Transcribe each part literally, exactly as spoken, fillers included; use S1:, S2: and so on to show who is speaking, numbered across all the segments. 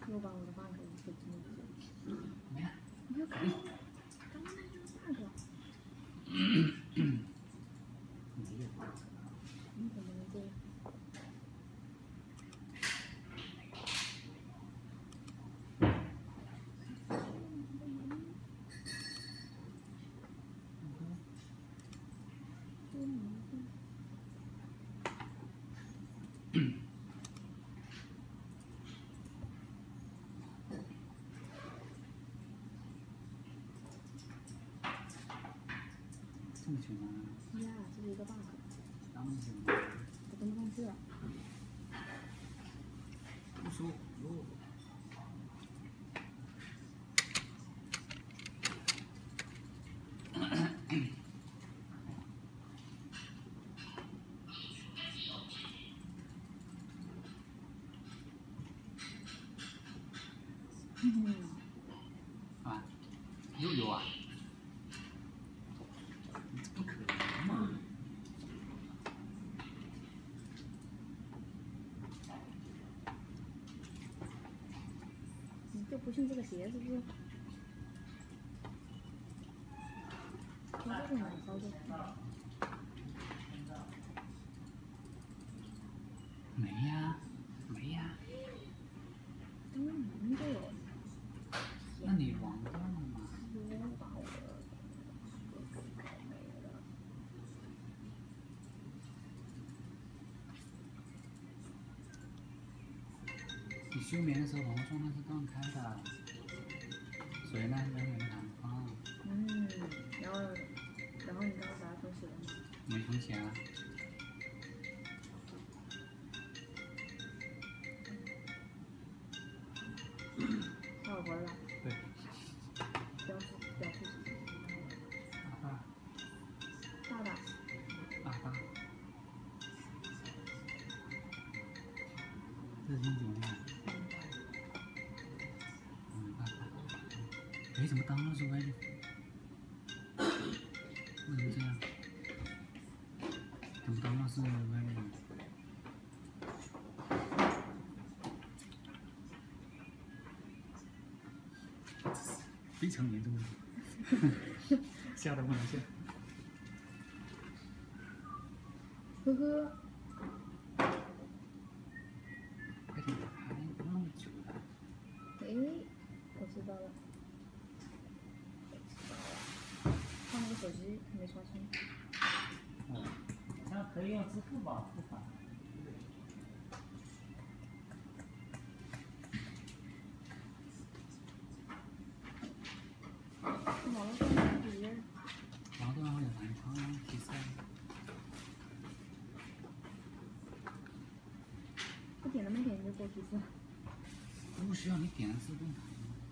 S1: 又把我的 bug 给记录了。
S2: 没了。
S1: 你要看，刚刚那个 bug。
S2: 没有 bug。
S1: 你怎么能这样？
S2: 这么久吗？
S1: 呀，这是一个 bug。
S2: 当然是。
S1: 我登不上去了。
S2: 不说哟。
S1: 嗯。
S2: 啊？又有啊？这不可能嘛！
S1: 你就不信这个鞋是不是？用这种来操作。
S2: 没呀，没呀。
S1: 嗯，明明就有。
S2: 那你忘掉了吗？
S1: 我把我的都给搞没了。
S2: 你休眠的时候朋友状态是断开的，所以呢，人没弹放。
S1: 嗯，然后，然后你刚刚把它重启了吗？
S2: 没重启啊。
S1: 那我回来了。
S2: 对。
S1: 不要出，不要出去。
S2: 大大。
S1: 大大。
S2: 大大。这是挺久的。嗯，大大。哎，怎么当了是歪的？为什么这样？怎么当了是歪的？非常严重的，吓得不能笑。
S1: 呵呵。
S2: 快点打开，不那么久了。
S1: 哎，我知道了。换了个手机，没刷新。
S2: 哦，那可以用支付宝付款。
S1: 网络上面体验。
S2: 网络上会有弹窗提示。
S1: 我点了没点就给我提示。
S2: 不需要你点的自动弹。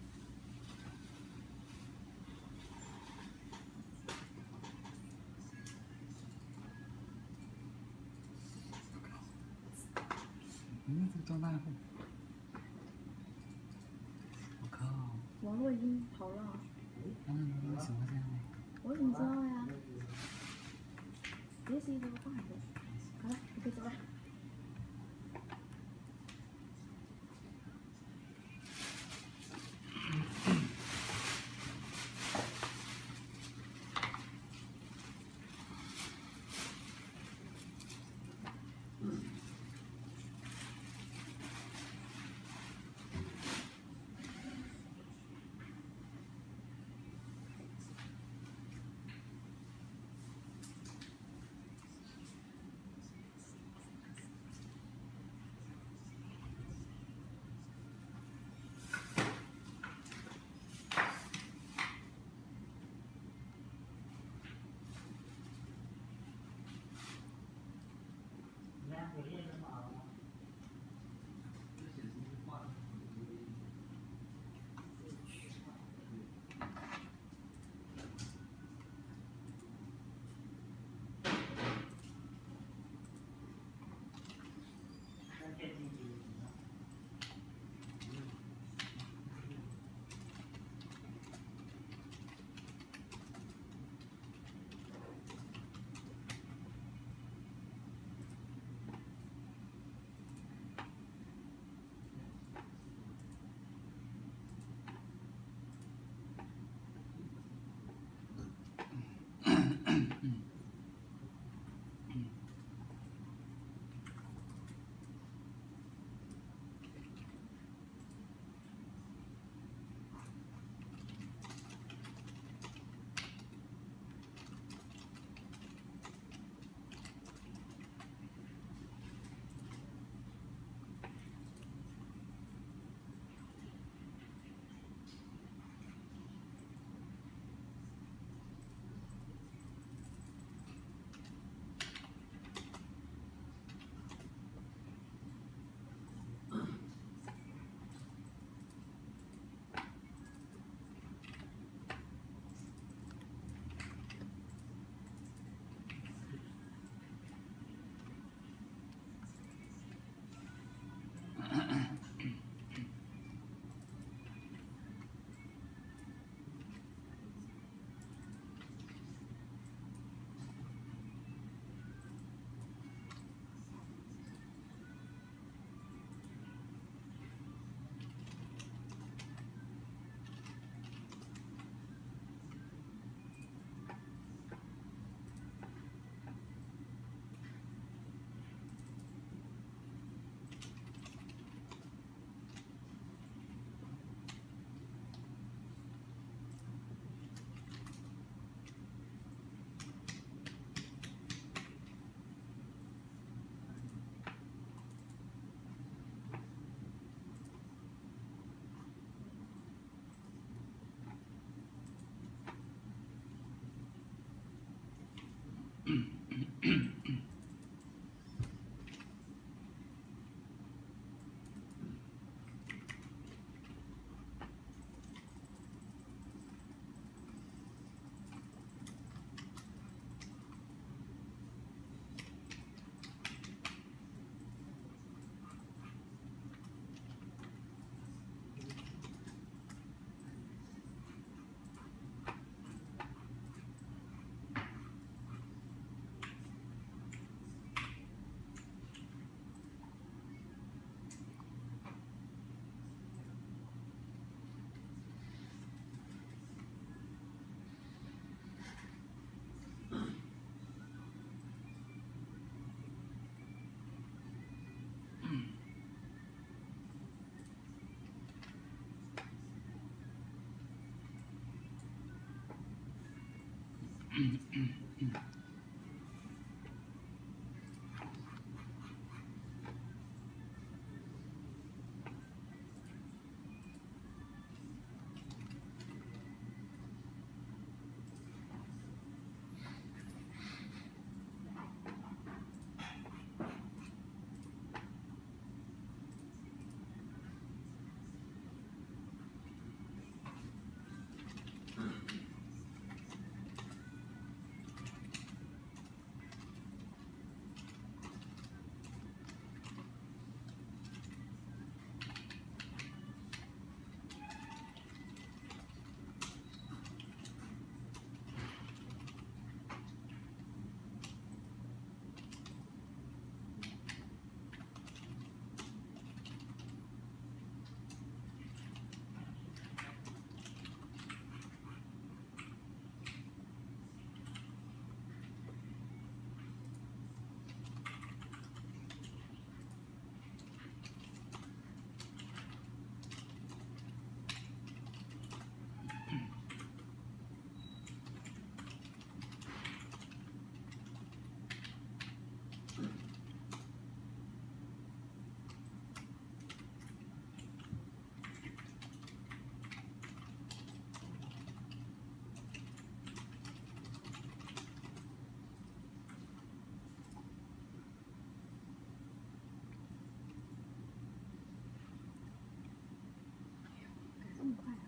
S2: 嗯，这个装大户。我靠！
S1: 网络已经跑了。
S2: 当然了，为什么会这样呢？
S1: 我怎么知道呀？这是一个 bug。好了，你可以走了。 这么快啊！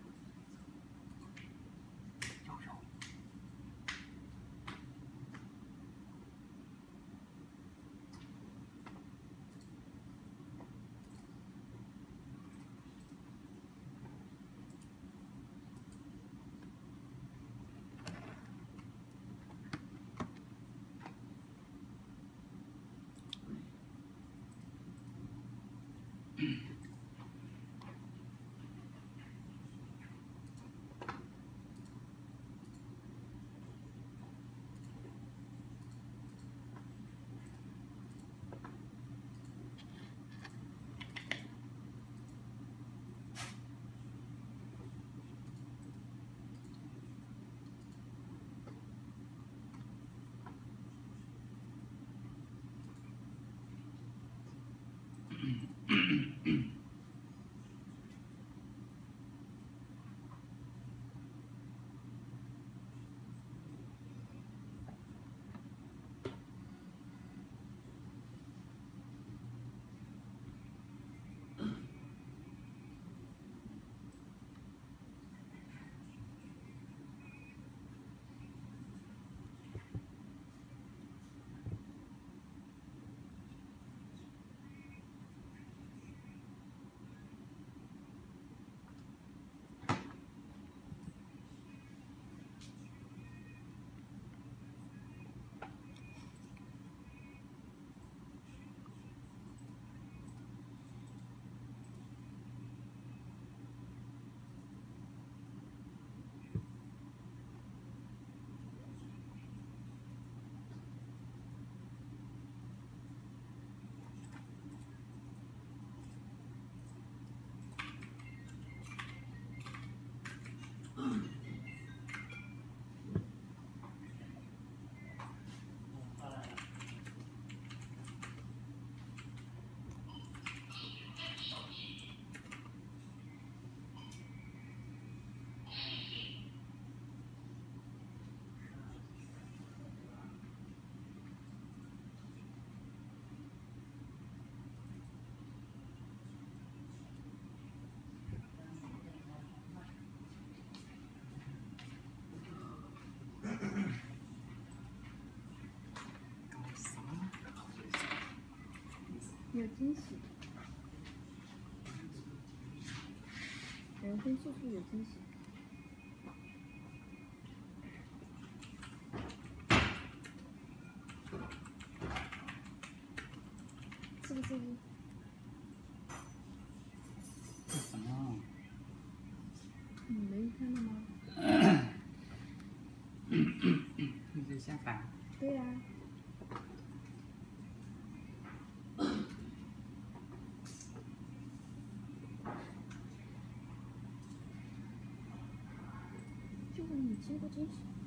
S1: 有惊喜，人生处处有惊喜。是不是？
S2: 什么？
S1: 你没看到吗？
S2: 你在下凡？
S1: 对呀、就问你惊不惊喜？